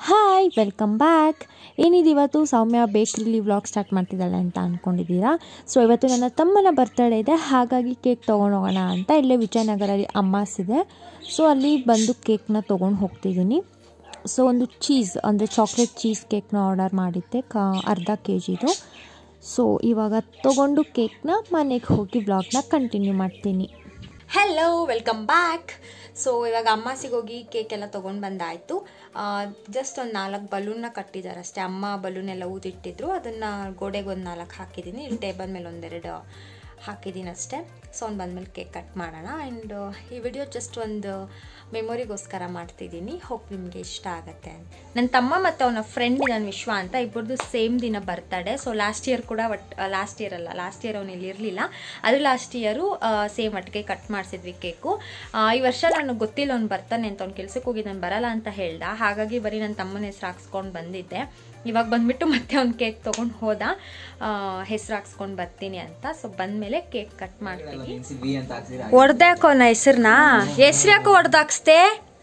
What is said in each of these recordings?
Hi welcome back. ಏನಿದೆ ಇವತ್ತು ಸೌಮ್ಯ ಬೇಕ್ರಿಲಿ vlog start ಮಾಡ್ತಿದ್ದಾಳೆ ಅಂತ ಅಂದ್ಕೊಂಡಿದ್ದೀರಾ. ಸೊ ಇವತ್ತು ನನ್ನ ತಮ್ಮನ ಬರ್ತಡೇ ಇದೆ, ಹಾಗಾಗಿ ಕೇಕ್ ತೊಗೊಂಡು ಹೋಗೋಣ ಅಂತ ಇಲ್ಲೇ ವಿಜಯನಗರಲ್ಲಿ ಅಮ್ಮಾಸ್ ಇದೆ. ಸೊ ಅಲ್ಲಿ ಬಂದು ಕೇಕ್ನ ತೊಗೊಂಡು ಹೋಗ್ತಿದ್ದೀನಿ. ಸೊ ಒಂದು ಚೀಸ್ ಅಂದರೆ ಚಾಕ್ಲೇಟ್ ಚೀಸ್ ಕೇಕ್ನ ಆರ್ಡರ್ ಮಾಡಿದ್ದೆ, ಅರ್ಧ kgದು. ಸೊ ಇವಾಗ ತೊಗೊಂಡು ಕೇಕ್ನ ಮನೆಗೆ ಹೋಗಿ ವ್ಲಾಗ್ನ ಕಂಟಿನ್ಯೂ ಮಾಡ್ತೀನಿ. Hello, welcome back. ಸೊ ಇವಾಗ ಅಮ್ಮಾಸಿಗೆ ಹೋಗಿ ಕೇಕ್ ಎಲ್ಲ ತೊಗೊಂಡು ಬಂದಾಯಿತು. ಜಸ್ಟ್ ಒಂದು 4 ಬಲೂನ್ನ ಕಟ್ಟಿದ್ದಾರೆ ಅಷ್ಟೇ. ಅಮ್ಮ ಬಲೂನ್ ಎಲ್ಲ ಊದಿಟ್ಟಿದ್ರು, ಅದನ್ನು ಗೋಡೆಗೆ ಒಂದು 4 ಹಾಕಿದ್ದೀನಿ. ಇಲ್ಲಿ ಟೇಬಲ್ ಮೇಲೆ 1-2 ಹಾಕಿದ್ದೀನಿ ಅಷ್ಟೇ. ಸೊ ಅವ್ನು ಬಂದಮೇಲೆ ಕೇಕ್ ಕಟ್ ಮಾಡೋಣ. ಆ್ಯಂಡ್ ಈ ವಿಡಿಯೋ ಜಸ್ಟ್ ಒಂದು ಮೆಮೊರಿಗೋಸ್ಕರ ಮಾಡ್ತಿದ್ದೀನಿ. ಹೋಪ್ ನಿಮಗೆ ಇಷ್ಟ ಆಗುತ್ತೆ ಅಂತ. ನನ್ನ ತಮ್ಮ ಮತ್ತು ಅವನ ಫ್ರೆಂಡ್ ನನ್ನ ವಿಶ್ವ ಅಂತ, ಇಬ್ಬರದು ಸೇಮ್ ದಿನ ಬರ್ತಡೇ. ಸೊ ಲಾಸ್ಟ್ ಇಯರ್ ಕೂಡ ಲಾಸ್ಟ್ ಇಯರ್ ಅವನು ಇಲ್ಲಿ ಇರಲಿಲ್ಲ, ಅದು ಲಾಸ್ಟ್ ಇಯರು ಸೇಮ್ ಒಟ್ಟಿಗೆ ಕಟ್ ಮಾಡಿಸಿದ್ವಿ ಕೇಕು. ಈ ವರ್ಷ ನನಗೆ ಗೊತ್ತಿಲ್ಲ ಅವ್ನು ಬರ್ತಾನೆ ಅಂತ, ಅವ್ನು ಕೆಲ್ಸಕ್ಕೆ ಹೋಗಿ ನಾನು ಬರಲ್ಲ ಅಂತ ಹೇಳ್ದ. ಹಾಗಾಗಿ ಬರೀ ನನ್ನ ತಮ್ಮನ ಹೆಸ್ರು ಹಾಕ್ಸ್ಕೊಂಡು ಬಂದಿದ್ದೆ. ಇವಾಗ ಬಂದುಬಿಟ್ಟು ಮತ್ತೆ ಅವ್ನು ಕೇಕ್ ತೊಗೊಂಡು ಹೋದ, ಹೆಸ್ರು ಹಾಕ್ಸ್ಕೊಂಡು ಬರ್ತೀನಿ ಅಂತ. ಸೊ ಬಂದಮೇಲೆ ಕೇಕ್ ಕಟ್ ಮಾಡ್ತೀನಿ. ಹೊಡೆದಾಕೋ ಅವನ ಹೆಸ್ರನ್ನ, ಹೆಸ್ರು ಯಾಕೋ ಹೊಡೆದಾಕ್ಸ್ತೆ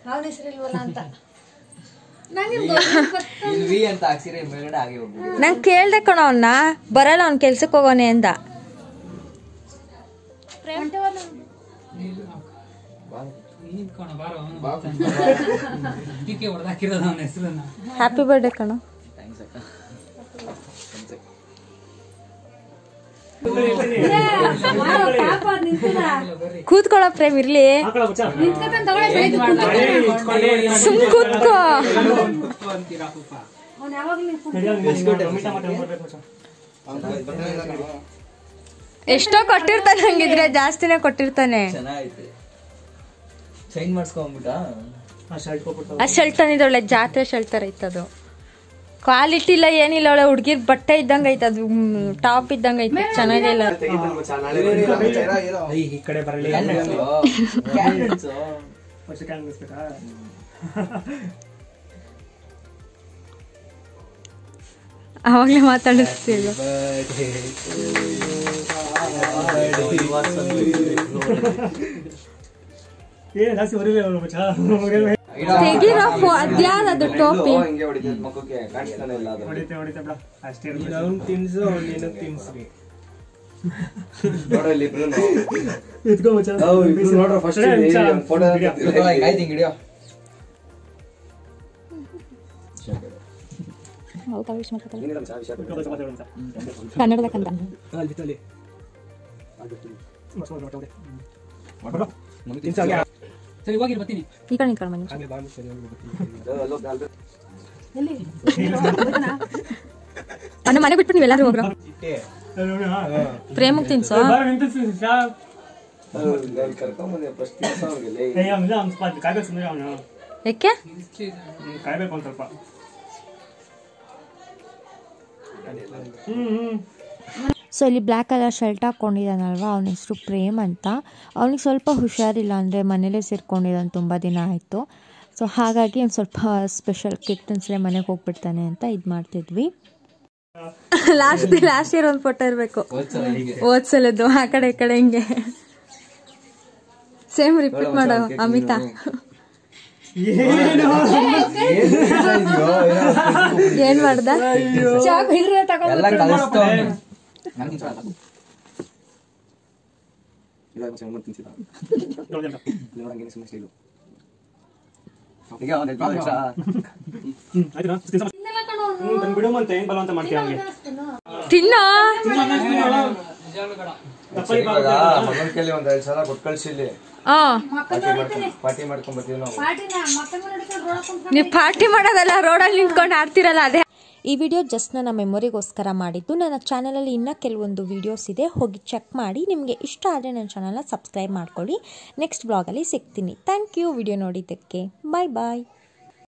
ನಂಗೆ ಕೇಳ್ದೆ ಕಣ. ಅವನ್ನ ಬರಲ್ಲ, ಅವ್ನು ಕೆಲ್ಸಕ್ಕೆ ಹೋಗೋನೆ ಅಂದ. ಹ್ಯಾಪಿ ಬರ್ಡೇ ಕಣ. ಕೂತ್ಕೊಳ್ಳೋ ಪ್ರೇಮ್ ಇರ್ಲಿ, ಸುಮ್ ಕೂತ್ಕೋ. ಎಷ್ಟೋ ಕೊಟ್ಟಿರ್ತಾನೆ, ಹಂಗಿದ್ರೆ ಜಾಸ್ತಿನೇ ಕೊಟ್ಟಿರ್ತಾನೆ. ಆ ಶರ್ಟ್ ತಂದಿದ್ದೊಳ್ಳೆ ಜಾತ್ರೆ ಶರ್ಟ್ ತರ ಇತ್ತದು. ಕ್ವಾಲಿಟಿ ಇಲ್ಲ ಏನಿಲ್ಲ, ಒಳ್ಳೆ ಹುಡ್ಗಿರ್ ಬಟ್ಟೆ ಇದ್ದಂಗ ಐತೆ, ಅದು ಟಾಪ್ ಇದ್ದಂಗ ಐತೆ, ಚೆನ್ನಾಗಿಲ್ಲ. ಅವಾಗ್ಲೇ ಮಾತಾಡಿಸ್ತೀವಿ. ತೆಗಿರೋ ಅದ್ಯಾವ್ದು ಟೋಪಿ. ಕನ್ನಡದಕ್ಕಂತ ಈ ಕಡೆ ನಿಂತ್ಕೊಂಡು ಬನ್ನಿ. ಅನ್ನ ಮನೆ ಬಿಟ್ಬಿಟ್ಟು ನೀವೆಲ್ಲಾರು ಹೋಗ್ರ. ಪ್ರೇಮಗ್ ತಿನ್ಸೋ. ಯಾಕೆ? ಸೊ ಇಲ್ಲಿ ಬ್ಲ್ಯಾಕ್ ಕಲರ್ ಶರ್ಟ್ ಹಾಕ್ಕೊಂಡಿದ್ದಾನಲ್ವ, ಅವನ ಹೆಸರು ಪ್ರೇಮ್ ಅಂತ. ಅವನಿಗೆ ಸ್ವಲ್ಪ ಹುಷಾರಿಲ್ಲ, ಅಂದರೆ ಮನೇಲೇ ಸೇರ್ಕೊಂಡಿದ್ದಾನೆ, ತುಂಬ ದಿನ ಆಯಿತು. ಸೊ ಹಾಗಾಗಿ ಒಂದು ಸ್ವಲ್ಪ ಸ್ಪೆಷಲ್ ಕೇಕ್ ತಿನ್ಸ್ರೆ ಮನೆಗೆ ಹೋಗ್ಬಿಡ್ತಾನೆ ಅಂತ ಇದು ಮಾಡ್ತಿದ್ವಿ. ಲಾಸ್ಟ್ ಇಯರ್ ಒಂದು ಫೋಟೋ ಇರಬೇಕು, ಓದ್ಸಲದ್ದು. ಆ ಕಡೆ ಈ ಕಡೆ ಹಿಂಗೆ ಸೇಮ್ ರಿಪೀಟ್ ಮಾಡೋ ಅಮಿತಾ. ಏನ್ ಮಾಡ್ದ? ತಿನ್ನ ನೀವು ಪಾರ್ಟಿ ಮಾಡೋದಲ್ಲ, ರೋಡಲ್ಲಿ ನಿಂತ್ಕೊಂಡು ಆಡ್ತಿರಲ್ಲ ಅದೇ. ಈ ವಿಡಿಯೋ ಜಸ್ಟ್ ನನ್ನ ಮೆಮೊರಿಗೋಸ್ಕರ ಮಾಡಿದ್ದು. ನನ್ನ ಚಾನಲಲ್ಲಿ ಇನ್ನೂ ಕೆಲವೊಂದು ವಿಡಿಯೋಸ್ ಇದೆ, ಹೋಗಿ ಚೆಕ್ ಮಾಡಿ. ನಿಮಗೆ ಇಷ್ಟ ಆದರೆ ನನ್ನ ಚಾನಲ್ನ ಸಬ್ಸ್ಕ್ರೈಬ್ ಮಾಡ್ಕೊಳ್ಳಿ. ನೆಕ್ಸ್ಟ್ ಬ್ಲಾಗಲ್ಲಿ ಸಿಗ್ತೀನಿ. ಥ್ಯಾಂಕ್ ಯು ವಿಡಿಯೋ ನೋಡಿದ್ದಕ್ಕೆ. ಬಾಯ್ ಬಾಯ್.